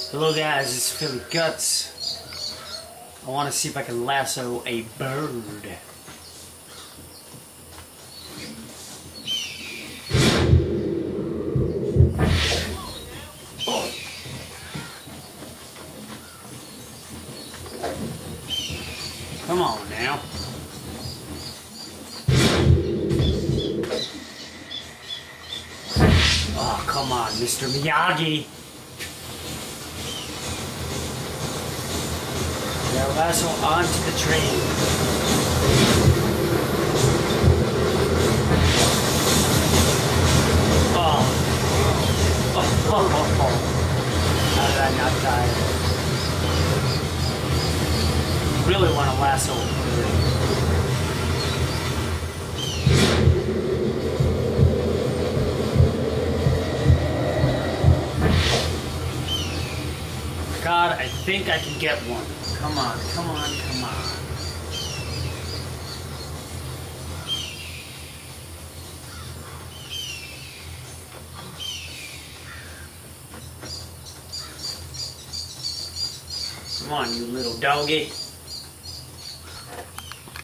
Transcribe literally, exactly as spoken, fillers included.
Hello guys, it's Philly Kuts. I want to see if I can lasso a bird. Oh. Come on now. Oh, come on, Mister Miyagi. Now lasso onto the train. Oh. Oh, oh, oh, oh. How did I not die? Really want to lasso a bird. God, I think I can get one. Come on, come on, come on. Come on, you little doggy.